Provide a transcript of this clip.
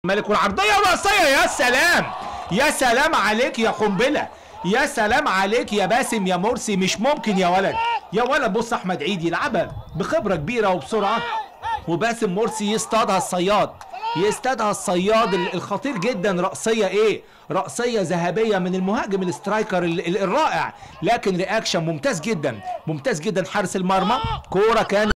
الملك والعرضيه الرأسيه. يا سلام يا سلام عليك يا قنبله، يا سلام عليك يا باسم يا مرسي. مش ممكن يا ولد، يا ولد. بص احمد عيد يلعبها بخبره كبيره وبسرعه، وباسم مرسي يصطادها الصياد، يستدعى الصياد الخطير جدا. رأسية ايه؟ رأسية ذهبية من المهاجم السترايكر الرائع، لكن رياكشن ممتاز جدا، ممتاز جدا. حارس المرمى كورة كانت